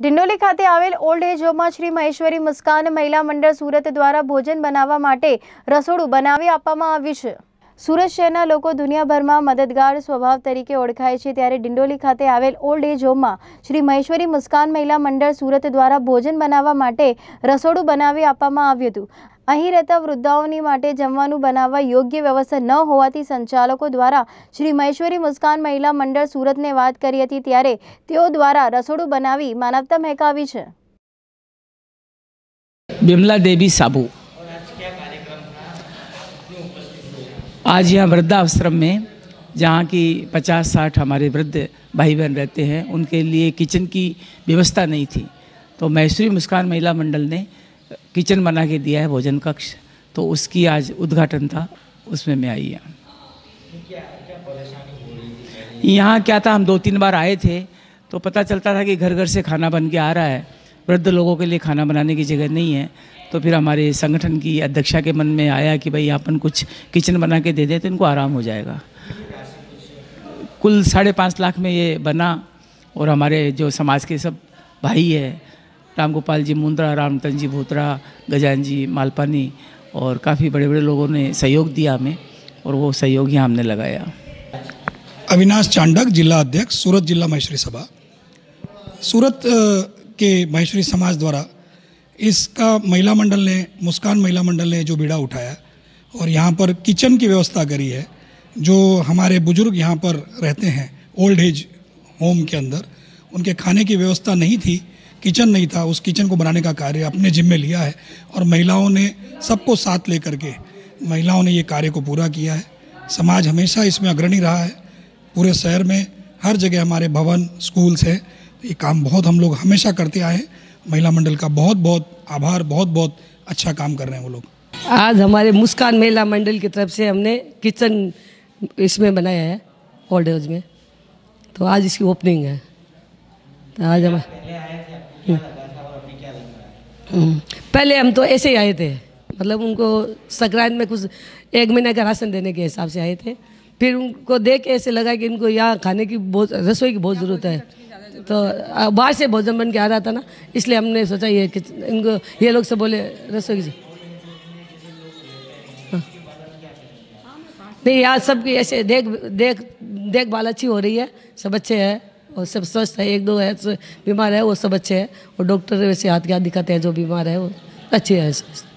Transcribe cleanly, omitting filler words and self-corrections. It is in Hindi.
ડિંડોલી ખાતે આવેલ ઓલ્ડ એજ હોમમાં શ્રી મહેશ્વરી મુસ્કાન મહિલા મંડળ સુરત દ્વારા ભોજન બનાવવા માટે રસોડું બનાવી આપવામાં આવ્યું છે। સુરત શહેરના લોકો દુનિયાભરમાં મદદગાર સ્વભાવ તરીકે ઓળખાય છે, ત્યારે ડિંડોલી ખાતે આવેલ ઓલ્ડ એજ હોમમાં શ્રી મહેશ્વરી મુસ્કાન મહિલા મંડળ સુરત દ્વારા ભોજન બનાવવા માટે રસોડું બનાવી આપવામાં આવ્યું હતું। અહીં રહેતા વૃદ્ધાઓની માટે જમવાનું બનાવવા યોગ્ય વ્યવસ્થા ન હોવાથી સંચાલકો દ્વારા શ્રી મહેશ્વરી મુસ્કાન મહિલા મંડળ સુરતને વાત કરી હતી, ત્યારે તેઓ દ્વારા રસોડું બનાવી માનવતા મહેકાવી છે। बिमला देवी साबू आज यहाँ वृद्धाश्रम में, जहाँ की 50-60 हमारे वृद्ध भाई बहन रहते हैं, उनके लिए किचन की व्यवस्था नहीं थी, तो महेश्वरी मुस्कान महिला मंडल ने किचन बना के दिया है, भोजन कक्ष। तो उसकी आज उद्घाटन था, उसमें मैं आई है। यहाँ क्या था, हम 2-3 बार आए थे तो पता चलता था कि घर घर से खाना बन के आ रहा है, वृद्ध लोगों के लिए खाना बनाने की जगह नहीं है। तो फिर हमारे संगठन की अध्यक्षा के मन में आया कि भाई अपन कुछ किचन बना के दे दें तो इनको आराम हो जाएगा। कुल 5.5 लाख में ये बना, और हमारे जो समाज के सब भाई है, राम गोपाल जी मुंद्रा, रामतन जी भोत्रा, गजान जी मालपानी, और काफ़ी बड़े बड़े लोगों ने सहयोग दिया हमें, और वो सहयोग यहाँ हमने लगाया। अविनाश चांडक, जिला अध्यक्ष, सूरत जिला महेश्वरी सभा। सूरत के महेश्वरी समाज द्वारा इसका महिला मंडल ने, मुस्कान महिला मंडल ने जो बीड़ा उठाया और यहाँ पर किचन की व्यवस्था करी है। जो हमारे बुजुर्ग यहाँ पर रहते हैं ओल्ड एज होम के अंदर, उनके खाने की व्यवस्था नहीं थी, किचन नहीं था, उस किचन को बनाने का कार्य अपने जिम्मे लिया है, और महिलाओं ने सबको साथ लेकर के महिलाओं ने ये कार्य को पूरा किया है। समाज हमेशा इसमें अग्रणी रहा है। पूरे शहर में हर जगह हमारे भवन, स्कूल्स हैं, ये काम बहुत हम लोग हमेशा करते आए हैं। महिला मंडल का बहुत बहुत आभार, बहुत बहुत अच्छा काम कर रहे हैं वो लोग। आज हमारे मुस्कान महिला मंडल की तरफ से हमने किचन इसमें बनाया है ओल्ड एज में, तो आज इसकी ओपनिंग है। तो आज हम पहले हम तो ऐसे ही आए थे, मतलब उनको संक्रांत में कुछ 1 महीने का राशन देने के हिसाब से आए थे। फिर उनको देख के ऐसे लगा कि इनको यहाँ खाने की बहुत, रसोई की बहुत ज़रूरत है, तो बाहर से भोजन बन के आ रहा था ना, इसलिए हमने सोचा ये इनको, ये लोग से बोले रसोई की नहीं, यहाँ सबकी ऐसे देखभाल अच्छी हो रही है, सब अच्छे हैं और सब स्वस्थ है। 1-2 है बीमार है, वो सब अच्छे हैं, और डॉक्टर वैसे हाथ के हाथ दिखाते हैं, जो बीमार है वो अच्छे है।